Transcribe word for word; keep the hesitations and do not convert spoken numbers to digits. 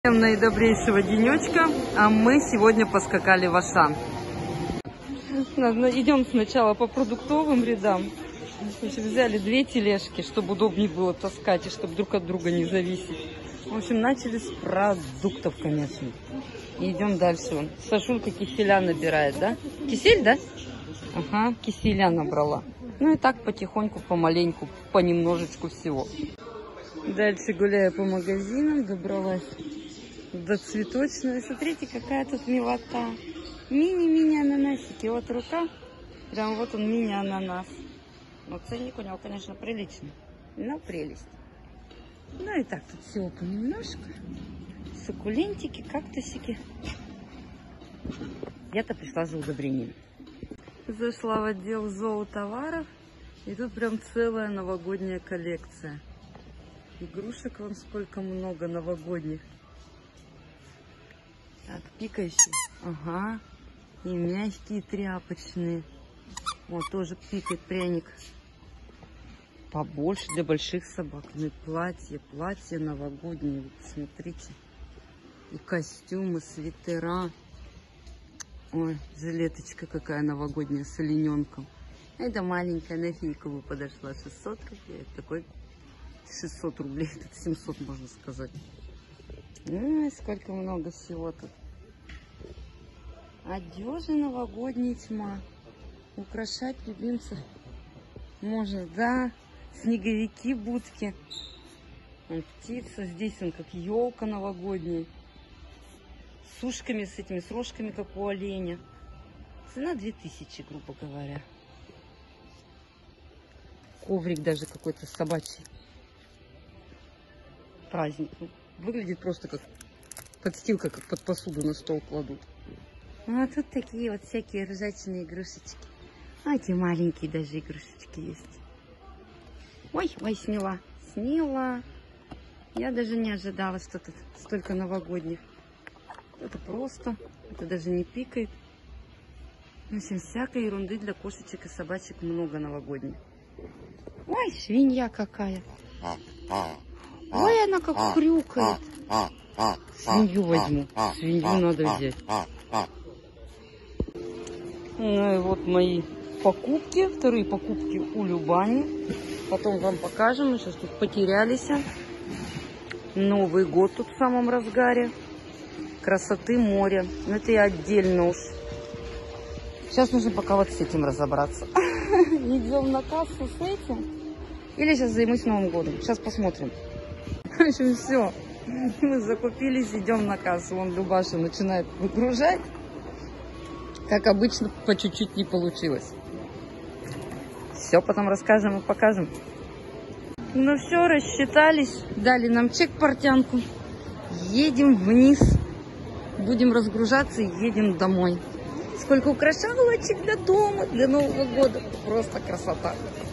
Всем наидобрейшего денечка, а мы сегодня поскакали в Ашан. Идем сначала по продуктовым рядам. В общем, взяли две тележки, чтобы удобнее было таскать и чтобы друг от друга не зависеть. В общем, начали с продуктов, конечно. И идем дальше. Вон. Сашулька киселя набирает, да? Кисель, да? Ага, киселя набрала. Ну и так потихоньку, помаленьку, понемножечку всего. Дальше, гуляя по магазинам, добралась до цветочной. Смотрите, какая тут милота. Мини-мини ананасики. Вот рука. Прям вот он, мини-ананас. Но ценник у него, конечно, приличный. Но прелесть. Ну и так, тут всего понемножку. Суккулентики, кактусики. Я-то пришла за удобрением. Зашла в отдел зоотоваров. И тут прям целая новогодняя коллекция. Игрушек вон сколько много новогодних. Так, пикающие. Ага. И мягкие, тряпочные. Вот тоже пикает пряник. Побольше для больших собак. Ну и платья, платья новогодние. Вот смотрите. И костюмы, свитера. Ой, жилеточка какая новогодняя с олененком. Это маленькая на фейковую подошла. шестьсот копеек. Такой шестьсот рублей. Это семьсот, можно сказать. Ой, сколько много всего тут. Одежда новогодняя тьма. Украшать любимцев можно, да. Снеговики, будки. Вон птица. Здесь он как елка новогодняя. С ушками, с этими, с рожками, как у оленя. Цена две тысячи, грубо говоря. Коврик даже какой-то собачий. Праздник. Выглядит просто как подстилка, как под посуду на стол кладут. Ну, а тут такие вот всякие ржачные игрушечки. А эти маленькие даже игрушечки есть. Ой, ой, сняла. Сняла. Я даже не ожидала, что тут столько новогодних. Это просто. Это даже не пикает. В общем, всякой ерунды для кошечек и собачек много новогодних. Ой, свинья какая. Ой, она как хрюкает. Свинью возьму. Свинью надо взять. Ну и вот мои покупки. Вторые покупки у Любани. Потом вам покажем. Мы сейчас тут потерялись. Новый год тут в самом разгаре. Красоты моря. Но это я отдельно уж. Сейчас нужно пока вот с этим разобраться. Идем на кассу с этим. Или сейчас займусь Новым годом. Сейчас посмотрим. В общем, все. Мы закупились, идем на кассу. Вон Любаша начинает выгружать. Как обычно, по чуть-чуть не получилось. Все потом расскажем и покажем. Ну все, рассчитались. Дали нам чек-портянку. Едем вниз. Будем разгружаться и едем домой. Сколько украшалочек для дома, для Нового года. Просто красота.